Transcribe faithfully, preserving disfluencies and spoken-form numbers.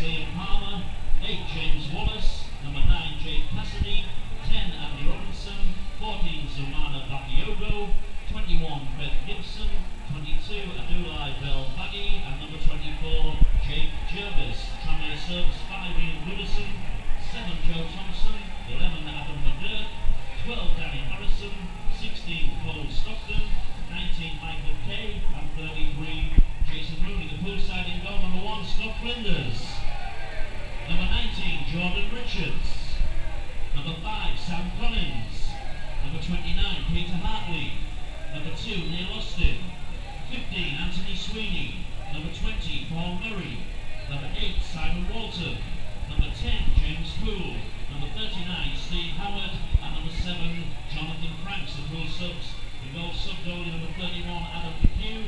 Liam Palmer. eight, James Wallace. Number nine, Jake Cassidy. ten, Andy Robinson. fourteen, Zumana Bakiogo. twenty-one, Beth Gibson. twenty-two, Adulai Bell Baggy. And number twenty-four, Jake Jervis. Tranmere serves five, Ian Goodison. seven, Joe Thompson. eleven, Adam McGurk. twelve, Danny Harrison. sixteen, Cole Stockton. nineteen, Michael Kay. And thirty-three, Jason Rooney. The poolside in goal, number one, Scott Flinders. Number nineteen, Jordan Richards. Number five, Sam Collins. Number twenty-nine, Peter Hartley. Number two, Neil Austin. fifteen, Anthony Sweeney. Number twenty, Paul Murray. Number eight, Simon Walton. Number ten, James Poole. Number thirty-nine, Steve Howard. And number seven, Jonathan Franks. The pool subs. The goal sub goalie number thirty-one, Adam McHugh.